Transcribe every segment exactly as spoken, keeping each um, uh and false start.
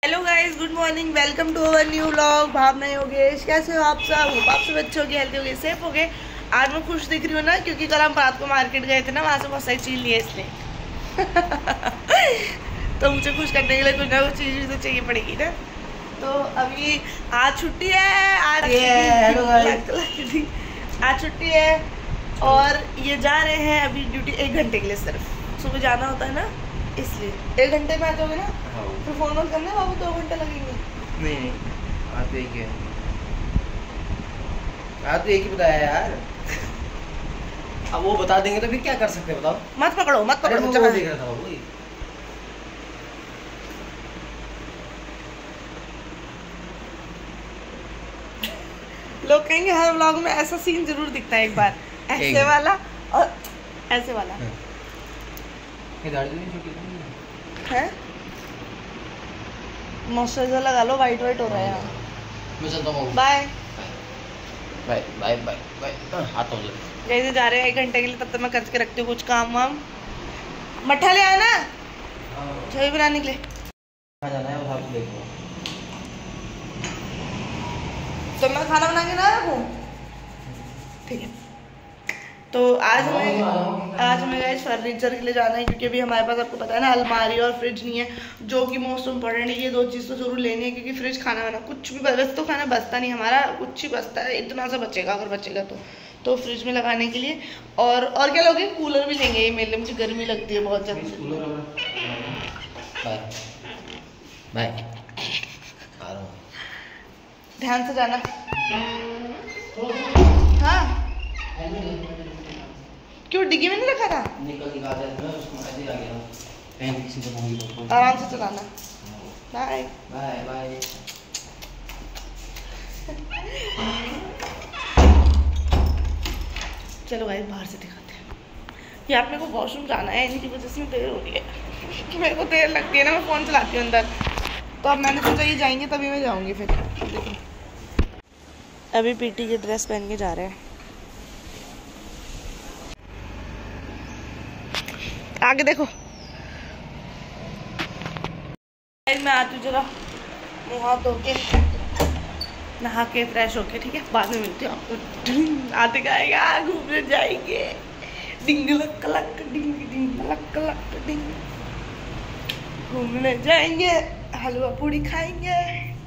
Hello guys, good morning, welcome to our new vlog. Bhavna Yogesh, कैसे हो आप सब? होप आप सब अच्छे हो गए, हेल्थी हो गए, सेफ हो गए। आज मैं खुश दिख रही हूँ ना, क्योंकि कल हम रात को मार्केट गए थे ना, वहाँ से बहुत सारी चीज़ लिए इसलिए। तो मुझे खुश करने के लिए कुछ ना कुछ चीज़ भी तो चाहिए पड़ेगी ना। तो अभी आज छुट्टी है, आज आज छुट्टी है और ये जा रहे हैं अभी ड्यूटी एक घंटे के लिए। सिर्फ सुबह जाना होता है ना, इसलिए एक घंटे में आ जाओगे ना। फिर फोन बंद करना बाबू, दो घंटे लगेंगे। नहीं नहीं, आज तो एक ही है। आज तो एक ही बताया यार। अब वो बता देंगे तो फिर क्या कर सकते हैं बताओ। मत पकड़ो मत पकड़ो। वो देख रहा था बाबू। लोग कहेंगे हर व्लॉग में ऐसा सीन जरूर दिखता है एक बार, ऐसे वाला और ऐसे वाला। ये दाढ़ी तो नहीं छोटी है। मॉइस्चराइजर लगा लो, वाइट वाइट हो रहा है यहाँ। मैं चलता हूँ। Bye bye bye bye bye. आता हूँ जैसे जा रहे हैं एक घंटे के लिए, तब तक मैं करके रखती हूँ कुछ काम वाम। मट्ठा ले आया ना चाय बनाने के लिए। कहाँ जाना है वो आप देखो। तो मैं खाना बना के ना रखूँ, ठीक है। तो आज हमें आज हमें गाइस फर्नीचर के लिए जाना है, क्योंकि अभी हमारे पास आपको पता है ना अलमारी और फ्रिज नहीं है, जो कि मोस्ट इम्पोर्टेंट है। ये दो चीज़ तो जरूर लेनी है, क्योंकि फ्रिज खाना वाना कुछ भी बस तो खाना बचता नहीं हमारा, कुछ ही बचता है, इतना सा बचेगा अगर बचेगा तो तो फ्रिज में लगाने के लिए। और और क्या लोगे? कूलर भी लेंगे ये मेरे लिए, मुझे गर्मी लगती है बहुत ज़्यादा। Bye bye. आ रहा हूँ, ध्यान से जाना। हाँ क्यों डिग्गी में नहीं रखा था? निकल निकाल दिया उसको, ऐसे ही आ गया कहीं किसी को होंगी तो। आराम से चलाना। Bye bye bye. चलो गाइस बाहर से दिखाते हैं। यार मेरे को वॉशरूम जाना है, इनकी वजह से देर हो रही है। मेरे को देर लगती है ना, मैं फ़ोन चलाती हूँ अंदर। तो अब मैंने सोचा ये जाएंगे तभी मैं जाऊँगी। फिर देखो अभी पीटी की ड्रेस पहन के जा रहे हैं। आगे देखो। मैं आती हूँ, जरा मुँह हाथ धो के नहा के फ्रेश होके, ठीक है। बाद में मिलती हूँ आपको। आते गाएगा घूमने जाएंगे, डिंग लक लक डिंग डिंग लक लक डिंग। घूमने जाएंगे, हलवा पूड़ी खाएंगे।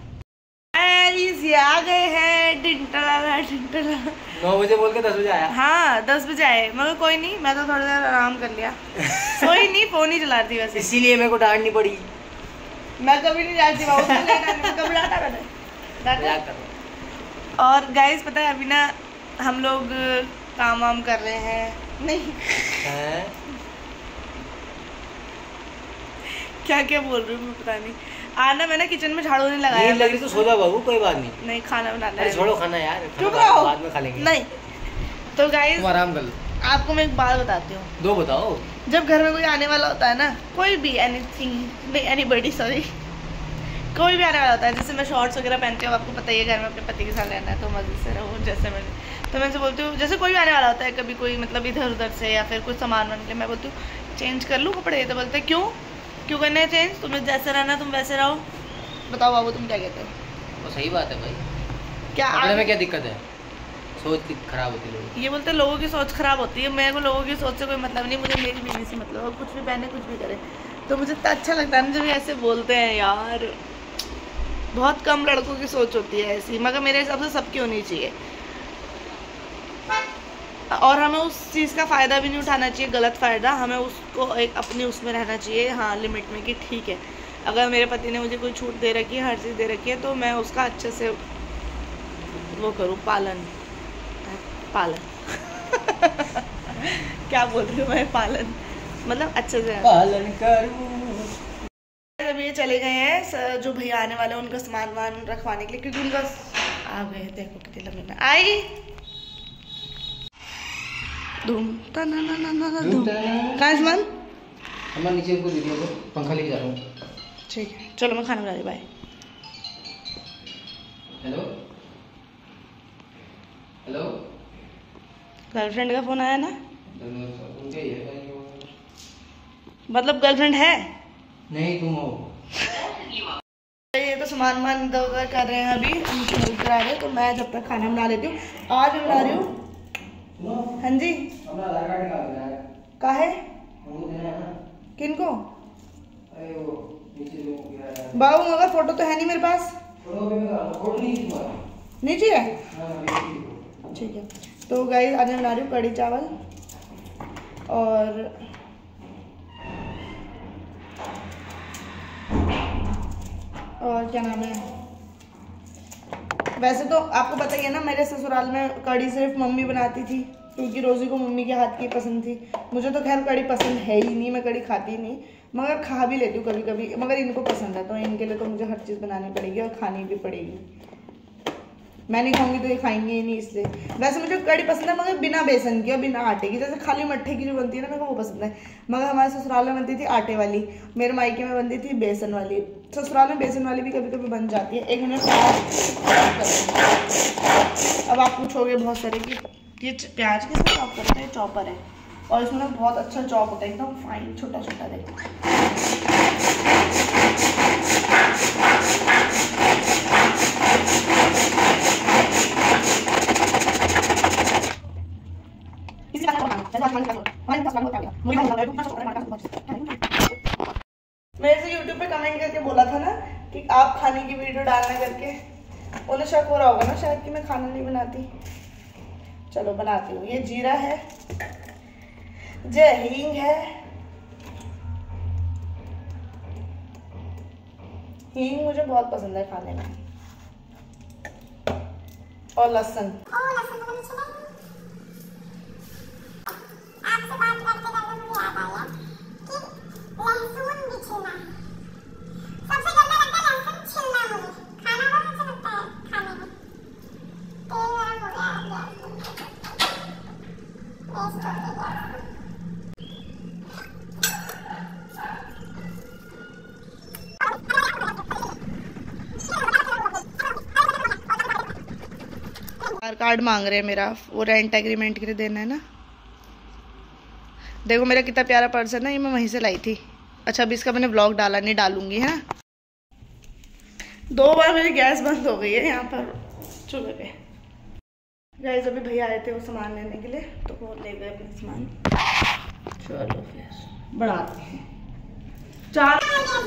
ये आ गए हैं डिंटला डिंटला। नौ बजे बोल के दस बजे आया। हाँ दस बजे आए, मगर कोई नहीं, मैं तो थोड़ी देर आराम कर लिया। सोई नहीं, फोन ही चला रही वैसे, इसीलिए मेरे को डांटनी पड़ी। मैं कभी नहीं जाती बाबू, कभी डांटा मैंने डांटा। और गाइस पता है अभी ना हम लोग काम वाम कर रहे हैं, नहीं है? क्या क्या बोल रही हूँ मैं पता नहीं। आना मैंने किचन में झाड़ू नहीं लगाया। लग रही तो सो जाओ बाबू, कोई बात नहीं। नहीं खाना बनाना है। छोड़ो खाना यार, चुप रहो, बाद में खा लेंगे। नहीं तो गाइस आराम कर लो। आपको मैं एक बात बताती हूँ। दो बताओ। जब घर में कोई आने वाला होता है ना, कोई भी एनीथिंग नहीं एनीबॉडी सॉरी कोई भी आने वाला होता है, जैसे मैं शॉर्ट्स वगैरह पहनती हूँ, आपको पता ही है घर में अपने पति के साथ रहना है तो मजे से रहो। जैसे मैं तो मैं से बोलती हूँ, जैसे कोई भी आने वाला होता है कभी कोई मतलब इधर उधर से या फिर कुछ सामान वान के लिए, मैं बोलती हूँ चेंज कर लूँ कपड़े। तो बोलते हैं क्यों क्यों करना है चेंज, तुम्हें जैसे रहना तुम वैसे रहो। बताओ बाबू तुम क्या कहते हो? तो सही बात है भाई, क्या कपड़े में क्या दिक्कत है? सोच की खराब होती है लोगों। ये बोलते हैं लोगों की सोच खराब होती है। मेरे को लोगों की सोच से कोई मतलब नहीं, मुझे मेरी बीवी से मतलब है। कुछ भी पहने कुछ भी करे, तो मुझे इतना अच्छा लगता है ना जब ऐसे बोलते हैं यार। बहुत कम लड़कों की सोच होती है ऐसी, मगर मेरे हिसाब से सबकी होनी चाहिए। और हमें उस चीज़ का फ़ायदा भी नहीं उठाना चाहिए, गलत फ़ायदा। हमें उसको एक अपनी उसमें रहना चाहिए, हाँ लिमिट में, कि ठीक है अगर मेरे पति ने मुझे कोई छूट दे रखी है, हर चीज़ दे रखी है, तो मैं उसका अच्छे से वो करूँ, पालन पालन क्या बोल रही हूँ मैं, पालन मतलब अच्छे से पालन करूँ। अभी ये चले गए हैं जो भैया आने वाले हैं उनका सामान वान रखवाने के लिए, क्योंकि उनका आ गए। देखो कितनी लंबी में आई धूम ता ना ना ना ना धूम। कहाँ है सामान? सामान नीचे को दे दिया, पंखा लेके जा रहा हूँ। ठीक है चलो मैं खाना बना रही, बाय। हेलो हेलो, गर्लफ्रेंड का फोन आया ना? उनके ही है। मतलब गर्लफ्रेंड है? नहीं तुम हो। सामान वामान इधर उधर कर रहे हैं, अभी उनकी हेल्प करा रहे हैं, तो मैं जब तक खाना बना लेती हूँ। आज मैं बना रही हूँ। हाँ जी का है किनको बाबू, मगर फोटो तो है नहीं मेरे पास, नीचे है। ठीक है, तो गाइस आज मैं बना रही हूँ कढ़ी चावल और और क्या नाम है, वैसे तो आपको पता ही है ना, मेरे ससुराल में कढ़ी सिर्फ मम्मी बनाती थी, क्योंकि रोज़ी को मम्मी के हाथ की पसंद थी। मुझे तो खैर कढ़ी पसंद है ही नहीं, मैं कढ़ी खाती नहीं, मगर खा भी लेती हूँ कभी कभी, मगर इनको पसंद है तो इनके लिए तो मुझे हर चीज़ बनानी पड़ेगी और खानी भी पड़ेगी। मैं नहीं खाऊंगी तो ये खाएंगे ही नहीं, इसलिए। वैसे मुझे कढ़ी पसंद है मगर बिना बेसन की और बिना आटे की, जैसे खाली मट्ठे की जो बनती है ना, मेरे को वो पसंद है। मगर हमारे ससुराल में बनती थी आटे वाली, मेरे मायके में बनती थी बेसन वाली। ससुराल में बेसन वाली भी कभी कभी बन जाती है। एक मिनट, अब आप पूछोगे बहुत सारे कि ये प्याज किससे चॉप करते हैं, चॉपर है, और इसमें बहुत अच्छा चॉप होता है, एकदम फाइन छोटा छोटा। देखो मेरे से यूट्यूब पे कमेंट करके बोला था ना कि आप खाने की वीडियो डालना करके, उन्हें शक हो रहा होगा ना शायद कि मैं खाना नहीं बनाती। चलो बनाती हूँ। ये जीरा है, ये हींग है, हींग मुझे बहुत पसंद है खाने में, और लहसुन। कार्ड मांग रहे हैं मेरा, वो रेंट एग्रीमेंट के लिए देना है ना। देखो मेरा कितना प्यारा पर्स है ना, ये मैं वहीं से लाई थी। अच्छा अभी इसका मैंने व्लॉग डाला नहीं, डालूंगी है ना। दो बार मेरी गैस बंद हो गई है यहाँ पर चूल्हे पे। गाइस अभी भैया आए थे वो सामान लेने के लिए, तो वो ले गए अपना सामान। चलो फिर बढ़ाते हैं। चार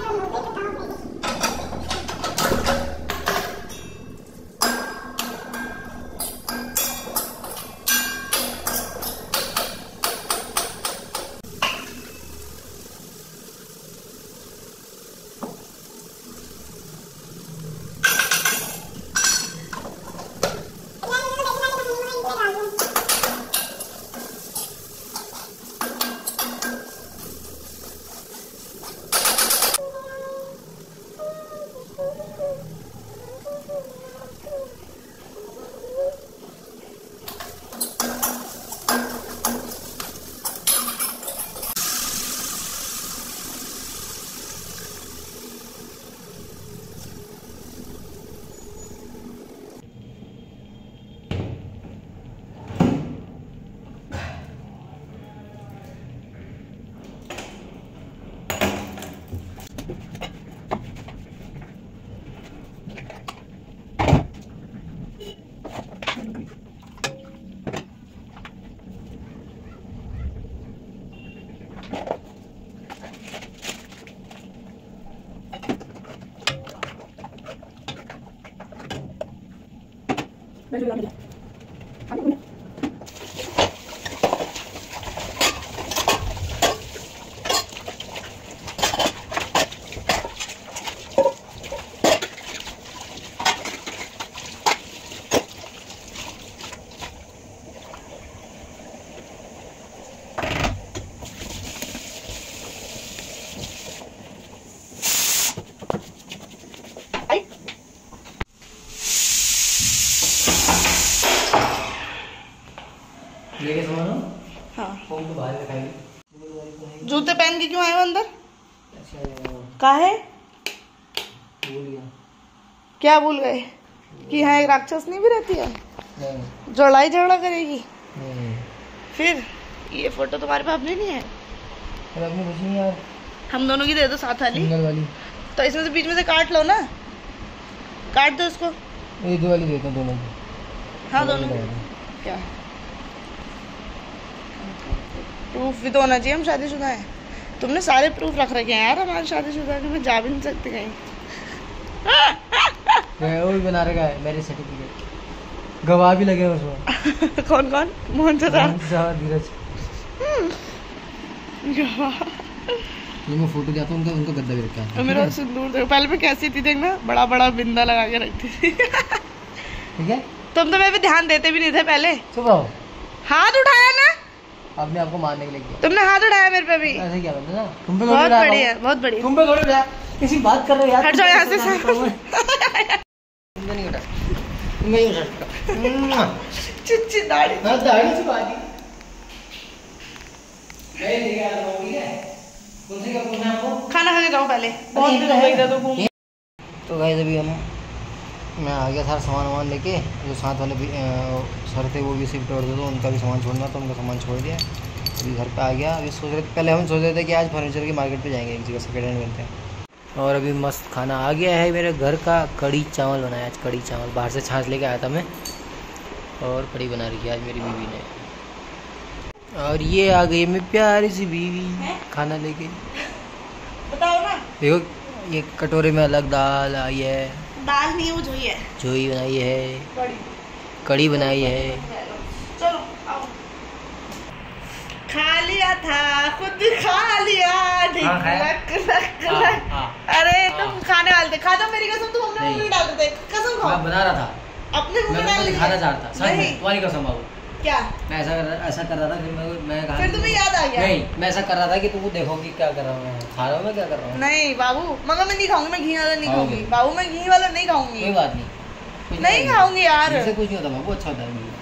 लेके समझो। हाँ फोन तो बाहर रखाई। जूते पहन के क्यों आए हो अंदर? अच्छा काहे? भूल गया। क्या भूल गए? कि यहाँ एक राक्षस नहीं भी रहती है? नहीं। जो लड़ाई झगड़ा करेगी? नहीं। फिर ये फोटो तुम्हारे पास अपनी नहीं है? अरे अपनी कुछ नहीं यार। हम दोनों की दे दो साथ वाली। सिंगल वाली। तो इसमें से बीच में से काट लो ना। काट दो उसको। ये दो वाली देता हूँ दोनों। हाँ दोनों। क्या प्रूफ भी तो होना चाहिए, हम शादीशुदा हैं। तुमने सारे प्रूफ रख रखे हैं यार हमारे शादीशुदा के, मैं जा भी नहीं सकती कहीं। वो भी बना रखा है मेरे सर्टिफिकेट, गवाह भी लगे उसमें। कौन कौन? मोहन चाचा, धीरज। तो मैं फोटो जाता हूँ उनका, उनका गद्दा भी रखा है। मेरा सिंदूर देखो, पहले मैं कैसी थी देखना, बड़ा बड़ा बिंदा लगा के रखती थी। ठीक है, तुम तो मेरे पे ध्यान देते भी नहीं थे पहले। चुप रहो। हाथ उठाया ना आपने, आपको मारने के लिए किया। तुमने हाथ उठाया मेरे पे भी। ऐसे क्या करते ना, तुम पे बहुत बढ़िया, बहुत बढ़िया। तुम पे थोड़ी उठाया, किसी बात कर रहे हो यार। हट जाओ यहाँ से। तुमने नहीं उठा, तुम नहीं उठा। चिच्ची दाढ़ी, ना दाढ़ी से बात ही मैं नहीं आ रहा हूँ। ठीक है, तुमसे क्या पूछना है आपको? खाना खा के जाओ पहले, बहुत दिन हो गए इधर तो घूम। तो गाइस अभी हम मैं आ गया था सामान वामान लेके, जो साथ वाले भी सर थे वो भी शिफ्ट कर दे, तो उनका भी सामान छोड़ना, तो उनका सामान छोड़ दिया। अभी घर पे आ गया। अभी सोच रहे पहले हम सोच रहे थे कि आज फर्नीचर की मार्केट पे जाएंगे, एक जगह सेकेंड हैंड मिलते हैं। और अभी मस्त खाना आ गया है मेरे घर का, कड़ी चावल बनाया आज। कड़ी चावल बाहर से छाछ लेके आया था मैं, और कड़ी बना रही है आज मेरी बीवी ने। और ये आ गई मेरी प्यारी सी बीवी खाना लेके। बताओ ना, देखो ये कटोरे में अलग दाल आई है, दाल नहीं वो जोई है, जोई बनाई है, कड़ी कड़ी बनाई है। चलो आओ। खा लिया था, खुद खा लिया। लक लक लक। अरे तुम खाने वाले थे, खा जाओ मेरी कसम। तुम अपने मुंह में डाल देते, कसम खाओ। मैं बना रहा था, अपने मुंह में मैं डाल तो दिखाना चाहता था, सच में तुम्हारी कसम बाबू। क्या मैं ऐसा कर ऐसा कर रहा था, फिर मैं मैं कहा फिर तुम्हें याद आ गया? नहीं, मैं ऐसा कर रहा था कि तुम देखोगी क्या कर रहा हूँ मैं, खा रहा हूँ मैं, क्या कर रहा हूँ। नहीं बाबू, मगर मैं नहीं खाऊंगी, मैं घी वाला नहीं खाओगे? खाऊंगी बाबू, मैं घी वाला नहीं खाऊंगी। कोई बात नहीं, कुछ नहीं खाऊंगी यार, इससे कुछ नहीं होता बाबू, अच्छा होता है घी।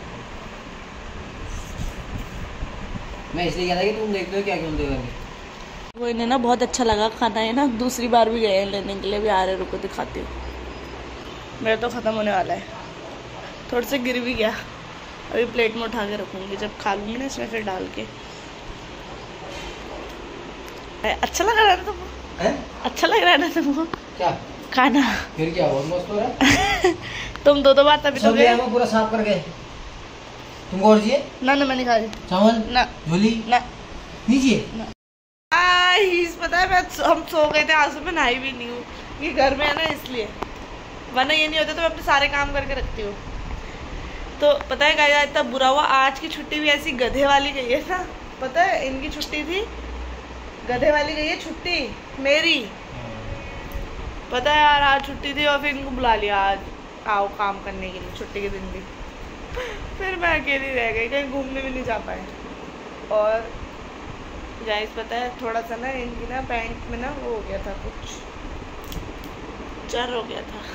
मैं इसलिए कह था कि तुम देखते हो क्या क्यों देखोगे। वो इन्हें ना बहुत अच्छा लगा खाना है ना, दूसरी बार भी गए हैं लेने के लिए। भी आ रहे, रुको दिखाती हूँ। मेरा तो ख़त्म होने वाला है, थोड़ा सा गिर भी गया। अभी प्लेट में उठा के रखूँगी, जब खा लूँगी ना इसमें फिर डाल के। अच्छा लग रहा है ना तुमको? अच्छा लग रहा है ना तुमको क्या खाना? फिर क्या बहुत मस्त हो रहा है। तुम दो दो बार तभी तो गए। पूरा साफ करके तुमको और चाहिए? ना ना मैं नहीं खा रही चावल ना, झोली ना नहीं चाहिए। पता है मैं हम सो गए थे, आज सुबह नहाई भी नहीं हूँ, ये घर में है ना इसलिए, वरना ये नहीं होता तो मैं अपने सारे काम करके रखती हूँ। तो पता है क्या इतना बुरा हुआ, आज की छुट्टी भी ऐसी गधे वाली गई है ना। पता है इनकी छुट्टी थी, गधे वाली गई है छुट्टी मेरी। पता है यार आज छुट्टी थी और फिर इनको बुला लिया, आज आओ काम करने के लिए छुट्टी के दिन भी। फिर मैं अकेली रह गई, कहीं घूमने भी नहीं जा पाए। और गाइस पता है थोड़ा सा ना इनकी ना पैंट में ना वो हो गया था, कुछ चर हो गया था।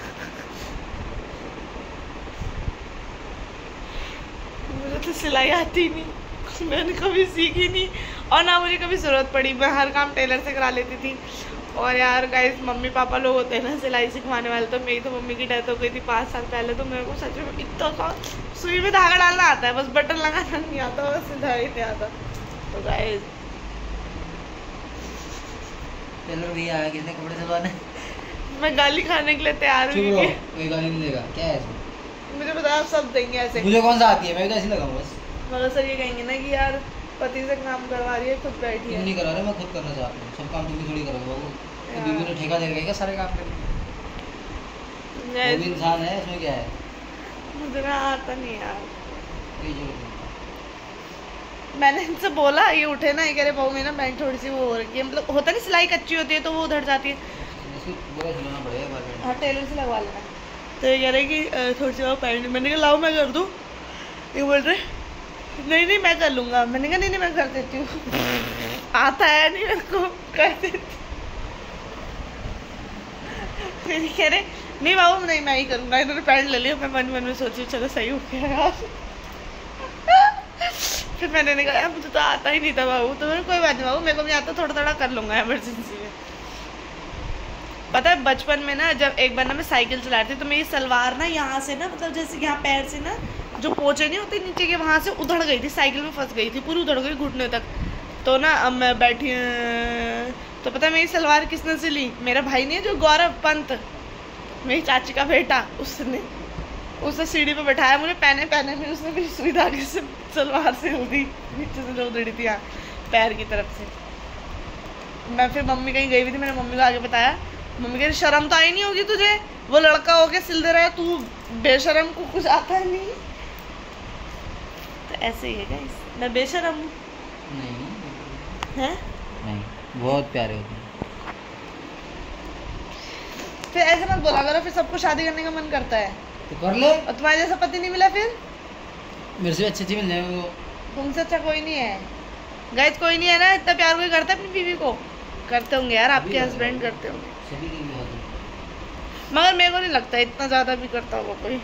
मुझे तो सिलाई आती नहीं, मैंने कभी सीखी नहीं, और ना मुझे कभी ज़रूरत पड़ी। मैं हर काम टेलर से करा लेती थी। और यार गाइस मम्मी पापा लोग होते हैं ना सिलाई सिखवाने वाले, तो मेरी तो मम्मी की डेथ हो गई थी पाँच साल पहले। तो मेरे को सच में इतना का सुई में धागा डालना आता है, बस बटन लगाना नहीं आता, बस सिलाई नहीं आता। तो गाइस टेलर भैया आया कितने कपड़े सिलवाने। मैं गाली खाने के लिए तैयार हूँ। कोई गाली नहीं देगा, क्या है इसमें? मुझे पता है आप सब देंगे ऐसे। मुझे कौन सा आती है, मैं तो ऐसे लगाऊंगा बस। मगर सर ये कहेंगे ना कि यार पति से काम करवा रही है, खुद बैठी है। तुम नहीं करा रहे, मैं खुद करना चाहता हूँ। सब काम तुम भी थोड़ी करोगे बाबू, तो बीवी ने ठेका दे रखा है क्या सारे काम करने? वो भी इंसान है, इसमें क्या है? मुझे ना आता नहीं यार। कोई जरूरत नहीं। मैंने इनसे बोला, ये उठे ना, ये कह रहे बहू में ना बैंक थोड़ी सी वो हो रखी है, मतलब होता नहीं सिलाई कच्ची होती है तो वो उधर जाती है, पूरा सिलाना पड़ेगा। हाँ टेलर से लगवा लेना। तो ये कह रहे कि थोड़ी सी वो पैंट, मैंने कहा लाओ मैं कर दूँ। ये बोल रहे नहीं नहीं मैं कर लूँगा। मैंने कहा नहीं नहीं मैं कर देती हूँ। आता है नहीं मेरे को, कर देती। फिर कह रहे नहीं बाबू नहीं मैं ही करूँगा। इन्होंने पैंट ले लिया, मैं मन मन में सोची चलो सही हो गया यार। फिर मैंने कहा मुझे तो आता ही नहीं था बाबू। तो मैंने कोई बात नहीं बाबू, मेरे को भी आता, थोड़ा थोड़ा कर लूँगा इमरजेंसी में। पता है बचपन में ना जब एक बार ना मैं साइकिल चला रही थी, तो मेरी सलवार ना यहाँ से ना मतलब जैसे यहाँ पैर से ना जो पोचे नहीं होते नीचे के, वहाँ से उधड़ गई थी, साइकिल में फंस गई थी, पूरी उधड़ गई घुटने तक। तो ना अब मैं बैठी, तो पता है मेरी सलवार किसने सिली? मेरा भाई नहीं है जो गौरव पंत, मेरी चाची का बेटा, उसने उसे सीढ़ी पे बैठाया मुझे, पहने पहने में उसने मेरी सुई धागे से सलवार से हिल दी, नीचे से जो उधड़ी थी यहाँ पैर की तरफ से। मैं फिर मम्मी कहीं गई हुई थी, मैंने मम्मी को आगे बताया, मम्मी कह रही शर्म तो आई नहीं होगी तुझे, वो लड़का होके सिल दे रहा है, तू बेशरम को कुछ आता है नहीं। तो ऐसे ही है गाइस, मैं बेशरम हूँ? नहीं है नहीं, बहुत प्यारे होते हैं। फिर ऐसे मत बोला करो, फिर सबको शादी करने का मन करता है तो कर ले। और तुम्हारे जैसा पति नहीं मिला फिर? मेरे से अच्छे अच्छे मिल जाएंगे वो। तुमसे अच्छा कोई नहीं है गाइस, कोई नहीं है ना इतना प्यार कोई करता है अपनी बीवी को? करते होंगे यार, आपके हस्बैंड करते होंगे, सभी की बहुत है। मगर मेरे को नहीं लगता इतना ज्यादा भी करता होगा कोई।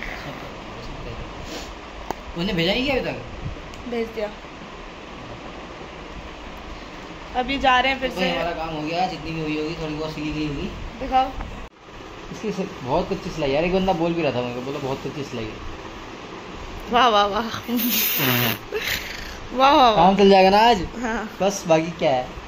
उन्हें भेजा नहीं क्या अभी तक? भेज दिया, अभी जा रहे हैं फिर से। हमारा काम हो गया, जितनी भी हुई होगी थोड़ी बहुत सिली गई होगी। दिखाओ इसकी बहुत कच्ची सिलाई यार, एक बंदा बोल भी रहा था मुझे, बोला बहुत कच्ची सिलाई है। वाह वाह वाह वाह वाह, काम चल जाएगा ना आज। हाँ बस बाकी क्या है।